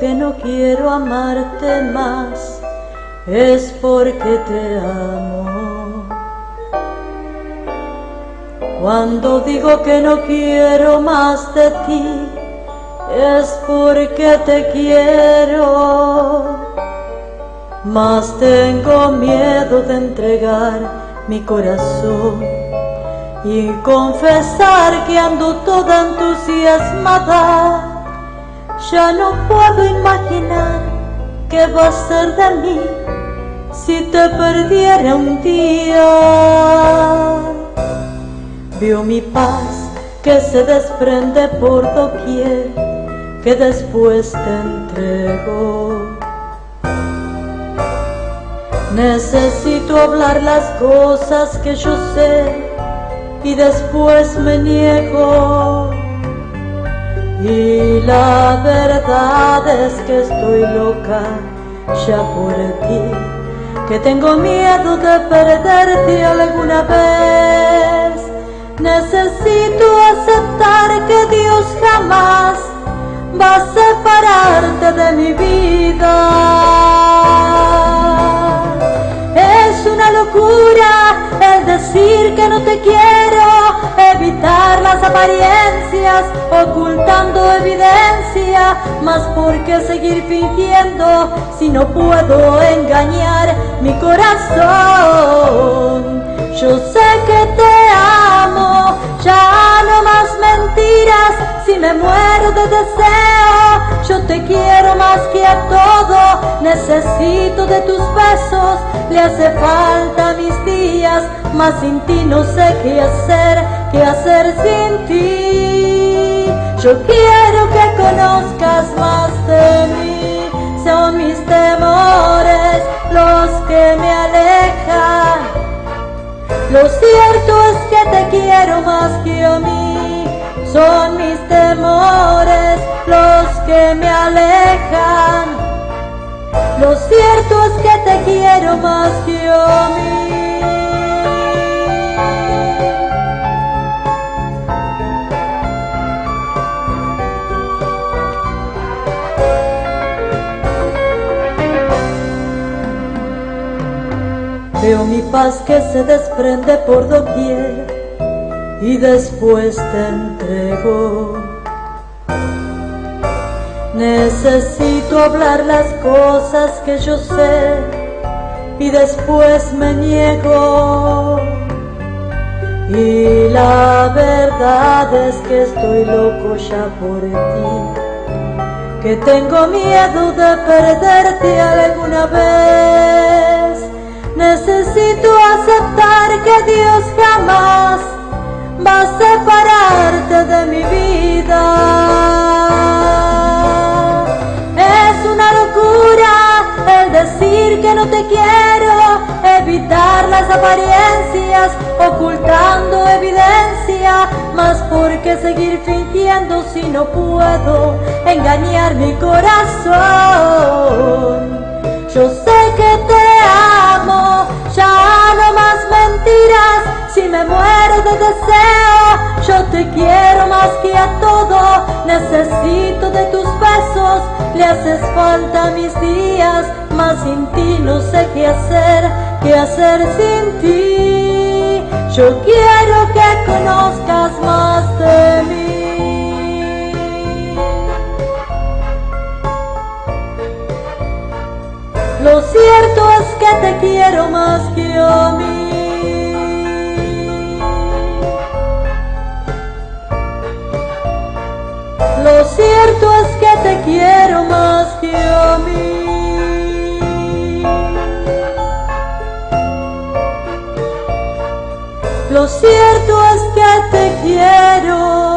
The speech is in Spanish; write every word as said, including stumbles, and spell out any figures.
que no quiero amarte más, es porque te amo. Cuando digo que no quiero más de ti, es porque te quiero. Mas tengo miedo de entregar mi corazón y confesar que ando toda entusiasmada. Ya no puedo imaginar qué va a ser de mí si te perdiera un día. Veo mi paz que se desprende por doquier, que después te entrego. Necesito hablar las cosas que yo sé y después me niego. Y la verdad es que estoy loca ya por ti, que tengo miedo de perderte alguna vez. Necesito aceptar que Dios jamás va a separarte de mi vida. Es una locura el decir que no te quiero, evitar las apariencias, ocultando evidencia. Mas ¿por qué seguir fingiendo si no puedo engañar mi corazón? Yo sé que te amo, ya no más mentiras. Si me muero de deseo, yo te quiero más que a todo. Necesito de tus besos, le hace falta mis días, mas sin ti no sé qué hacer, qué hacer sin ti. Yo quiero que conozcas más de mí, son mis temores los que me alejan. Lo cierto es que te quiero más que a mí, son mis temores los que me alejan. Lo cierto es que te quiero más que a mí. Veo mi paz que se desprende por doquier y después te entrego. Necesito hablar las cosas que yo sé y después me niego. Y la verdad es que estoy loco ya por ti, que tengo miedo de perderte alguna vez. Necesito aceptar que Dios jamás va a separarte de mi vida. Es una locura el decir que no te quiero, evitar las apariencias, ocultando evidencia. Mas ¿por qué seguir fingiendo si no puedo engañar mi corazón? Yo sé que te amo, ya no más mentiras. Si me muero de deseo, yo te quiero más que a todo. Necesito de tus besos, le haces falta mis días, mas sin ti no sé qué hacer, qué hacer sin ti. Yo quiero que conozcas más de mí. Lo cierto es que te quiero más que a mí. Lo cierto es que te quiero más que a mí. Lo cierto es que te quiero